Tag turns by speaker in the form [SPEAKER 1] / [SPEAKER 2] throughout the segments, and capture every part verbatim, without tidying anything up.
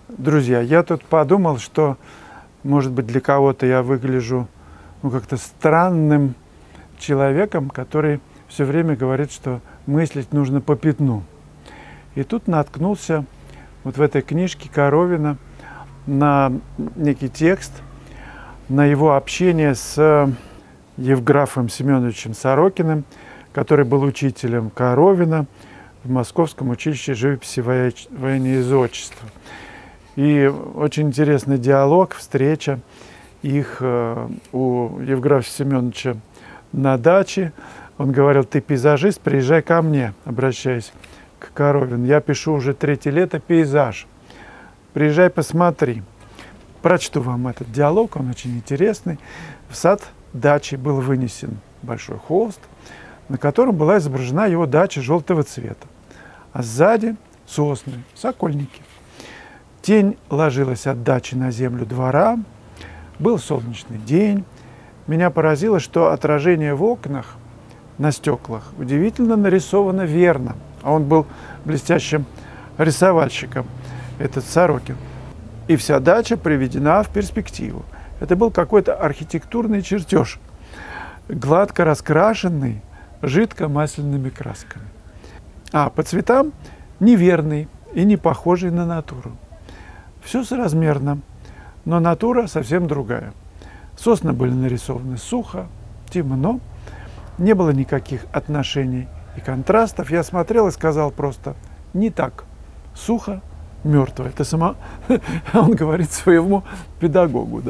[SPEAKER 1] Друзья, я тут подумал, что, может быть, для кого-то я выгляжу ну, как-то странным человеком, который все время говорит, что мыслить нужно по пятну. И тут наткнулся вот в этой книжке Коровина на некий текст, на его общение с Евграфом Семеновичем Сорокиным, который был учителем Коровина в Московском училище живописи, вояния и зодчества. И очень интересный диалог, встреча их э, у Евграфа Семеновича на даче. Он говорил: ты пейзажист, приезжай ко мне, обращаясь к Коровину. Я пишу уже третье лето пейзаж. Приезжай, посмотри. Прочту вам этот диалог, он очень интересный. В сад дачи был вынесен большой холст, на котором была изображена его дача желтого цвета. А сзади сосны, сокольники. Тень ложилась от дачи на землю двора. Был солнечный день. Меня поразило, что отражение в окнах, на стеклах, удивительно нарисовано верно. А он был блестящим рисовальщиком, этот Сорокин. И вся дача приведена в перспективу. Это был какой-то архитектурный чертеж, гладко раскрашенный жидкомасляными красками. А по цветам неверный и не похожий на натуру. Все соразмерно, но натура совсем другая. Сосны были нарисованы сухо, темно, не было никаких отношений и контрастов. Я смотрел и сказал просто: не так, сухо, мертво. Это сама он говорит своему педагогу.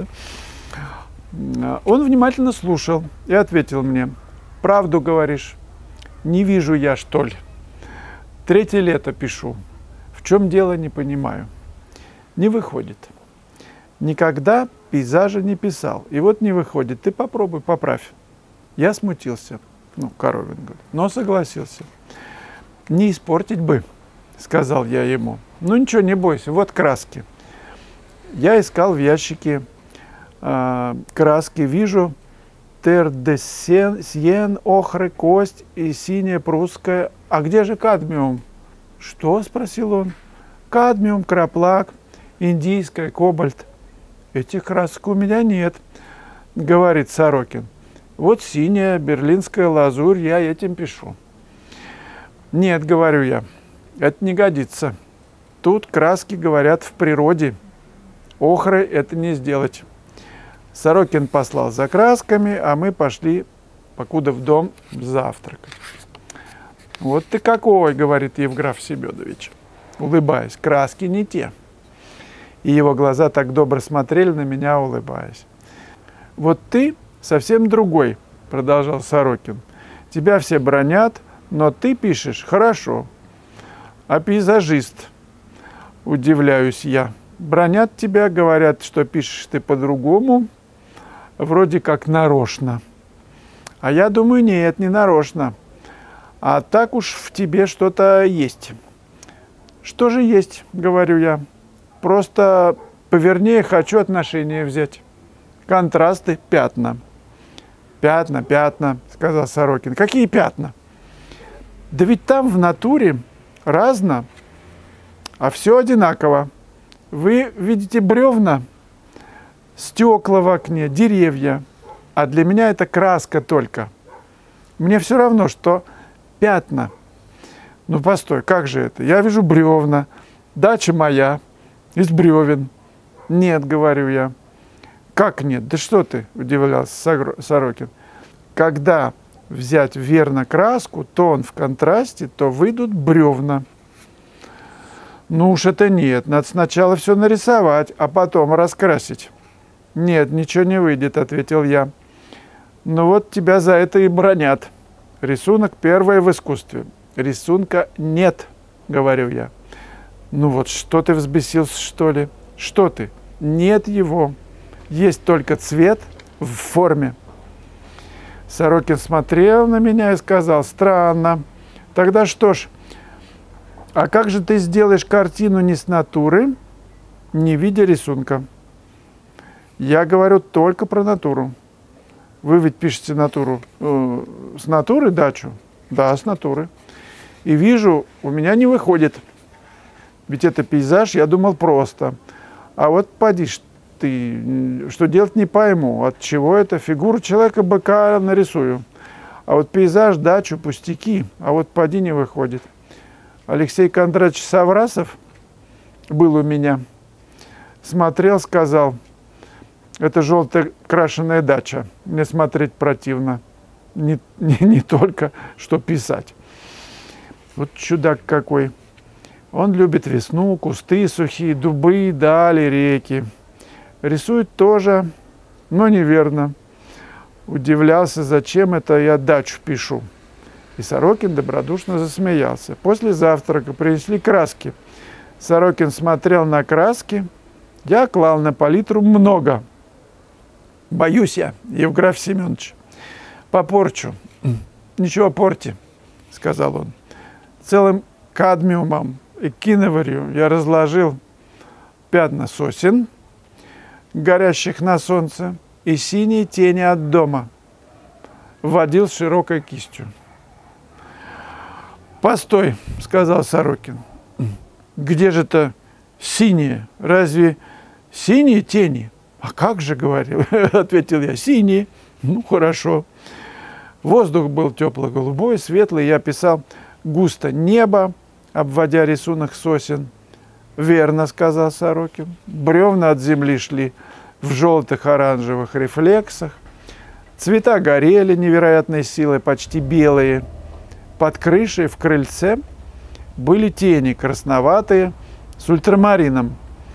[SPEAKER 1] Да? Он внимательно слушал и ответил мне: правду говоришь, не вижу я, что ли. Третье лето пишу. В чем дело, не понимаю. Не выходит. Никогда пейзажа не писал. И вот не выходит. Ты попробуй, поправь. Я смутился. Ну, Коровин говорит. Но согласился. Не испортить бы, сказал я ему. Ну ничего, не бойся. Вот краски. Я искал в ящике э, краски. Вижу тер де сиен, охры, кость и синяя прусская. А где же кадмиум? Что? Спросил он. Кадмиум, краплак, индийская, кобальт. Этих красок у меня нет, говорит Сорокин. Вот синяя, берлинская лазурь, я этим пишу. Нет, говорю я, это не годится. Тут краски говорят в природе. Охры это не сделать. Сорокин послал за красками, а мы пошли, покуда в дом, завтракать. Вот ты какой, говорит Евграф Семенович, улыбаясь, краски не те. И его глаза так добро смотрели на меня, улыбаясь. Вот ты совсем другой, продолжал Сорокин. Тебя все бронят, но ты пишешь хорошо. А пейзажист, удивляюсь я. Бронят тебя, говорят, что пишешь ты по-другому, вроде как нарочно. А я думаю, нет, не нарочно. А так уж в тебе что-то есть. Что же есть, говорю я. Просто повернее хочу отношения взять. Контрасты, пятна. Пятна, пятна, сказал Сорокин. Какие пятна? Да ведь там в натуре разно, а все одинаково. Вы видите бревна, стекла в окне, деревья, а для меня это краска только. Мне все равно, что пятна. Ну постой, как же это? Я вижу бревна, дача моя, из бревен. Нет, говорю я. Как нет? Да что ты, удивлялся Сорокин. Когда взять верно краску, то он в контрасте, то выйдут бревна. Ну уж это нет, надо сначала все нарисовать, а потом раскрасить. Нет, ничего не выйдет, ответил я. Ну вот тебя за это и бронят. Рисунок первый в искусстве. Рисунка нет, говорю я. Ну вот что ты взбесился, что ли? Что ты? Нет его. Есть только цвет в форме. Сорокин смотрел на меня и сказал: странно. Тогда что ж, а как же ты сделаешь картину не с натуры, не видя рисунка? Я говорю только про натуру. Вы ведь пишете натуру. Э, с натуры дачу? Да, с натуры. И вижу, у меня не выходит. Ведь это пейзаж, я думал, просто. А вот поди ж ты, что делать не пойму. От чего это? Фигуру человека-быка нарисую. А вот пейзаж, дачу, пустяки. А вот поди не выходит. Алексей Кондратьевич Саврасов был у меня. Смотрел, сказал, это желтая крашеная дача. Мне смотреть противно. Не, не, не только что писать. Вот чудак какой. Он любит весну, кусты сухие, дубы, дали, реки. Рисует тоже, но неверно. Удивлялся, зачем это я дачу пишу. И Сорокин добродушно засмеялся. После завтрака принесли краски. Сорокин смотрел на краски. Я клал на палитру много. Боюсь я, Евграф Семенович, попорчу. Ничего, порти, сказал он. Целым кадмиумом и киноварью я разложил пятна сосен, горящих на солнце, и синие тени от дома. Вводил широкой кистью. «Постой», — сказал Сорокин. «Где же это синие? Разве синие тени?» «А как же, — говорил, — ответил я, — синие». «Ну, хорошо». Воздух был тепло-голубой, светлый. Я писал густо небо, обводя рисунок сосен. «Верно, — сказал Сорокин. Бревна от земли шли в желтых оранжевых рефлексах. Цвета горели невероятной силой, почти белые. Под крышей в крыльце были тени красноватые с ультрамарином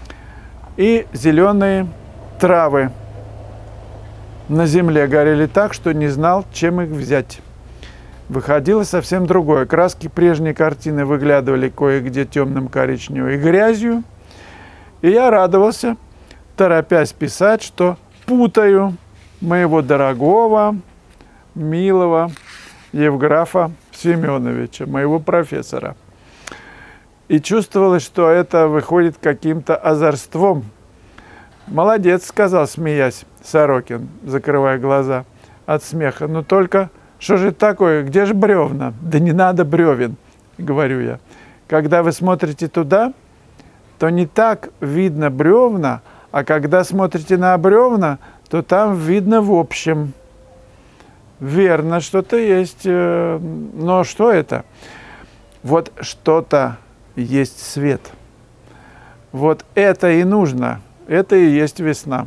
[SPEAKER 1] и зеленые травы. На земле горели так, что не знал, чем их взять. Выходило совсем другое. Краски прежней картины выглядывали кое-где темным коричневым и грязью. И я радовался, торопясь писать, что путаю моего дорогого, милого Евграфа Семеновича, моего профессора. И чувствовалось, что это выходит каким-то озорством. «Молодец», — сказал, смеясь, Сорокин, закрывая глаза от смеха. «Ну только, что же это такое? Где же бревна?» «Да не надо бревен», — говорю я. «Когда вы смотрите туда, то не так видно бревна, а когда смотрите на бревна, то там видно в общем». Верно, что-то есть, но что это? Вот что-то есть свет. Вот это и нужно. Это и есть весна.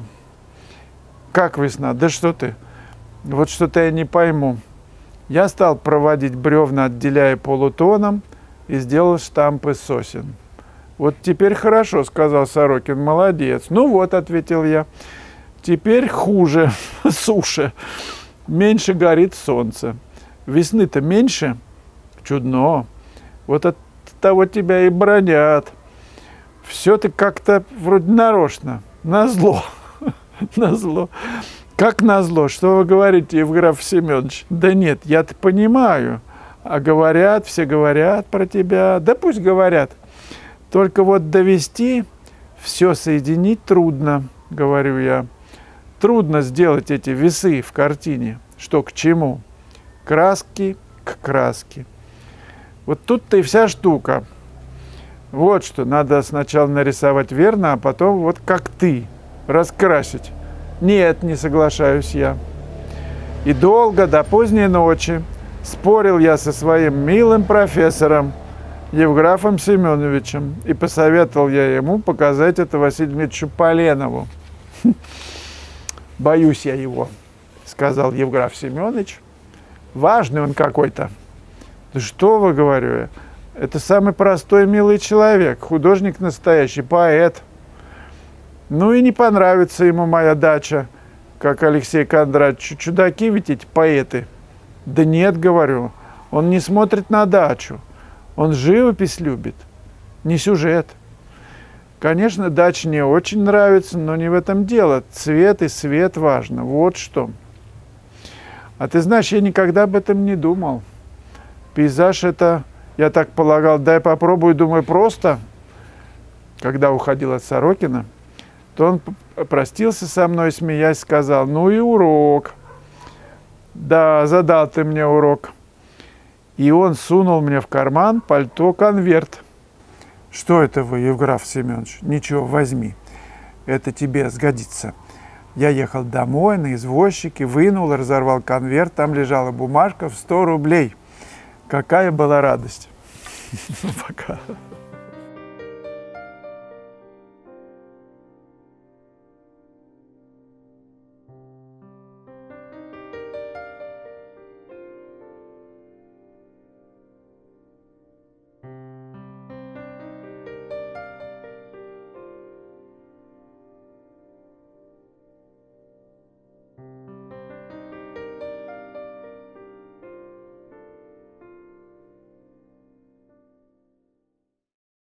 [SPEAKER 1] Как весна? Да что ты? Вот что-то я не пойму. Я стал проводить бревна, отделяя полутоном, и сделал штампы сосен. Вот теперь хорошо, сказал Сорокин, молодец. Ну вот, ответил я, теперь хуже, суше. Меньше горит солнце. Весны-то меньше? Чудно. Вот от того тебя и бронят. Все ты как-то вроде нарочно. Назло. Назло. Как назло? Что вы говорите, Евграф Семенович? Да нет, я-то понимаю. А говорят, все говорят про тебя. Да пусть говорят. Только вот довести, все соединить трудно, говорю я. Трудно сделать эти весы в картине. Что к чему? Краски к краске. Вот тут-то и вся штука. Вот что, надо сначала нарисовать верно, а потом вот как ты, раскрасить. Нет, не соглашаюсь я. И долго, до поздней ночи, спорил я со своим милым профессором Евграфом Семеновичем, и посоветовал я ему показать это Василию Дмитриевичу Поленову. «Боюсь я его», — сказал Евграф Семенович. «Важный он какой-то». «Да что вы, — говорю я, — это самый простой, милый человек, художник настоящий, поэт. Ну и не понравится ему моя дача, как Алексей Кондратьевич. Чудаки ведь эти поэты». «Да нет, — говорю, — он не смотрит на дачу, он живопись любит, не сюжет». Конечно, дача не очень нравится, но не в этом дело. Цвет и свет важно. Вот что. А ты знаешь, я никогда об этом не думал. Пейзаж это, я так полагал, дай попробую, думаю, просто. Когда уходил от Сорокина, то он простился со мной, смеясь, сказал: «Ну и урок. Да, задал ты мне урок». И он сунул мне в карман пальто конверт. Что это вы, Евграф Семенович? Ничего, возьми, это тебе сгодится. Я ехал домой на извозчике, вынул, разорвал конверт, там лежала бумажка в сто рублей. Какая была радость. Пока.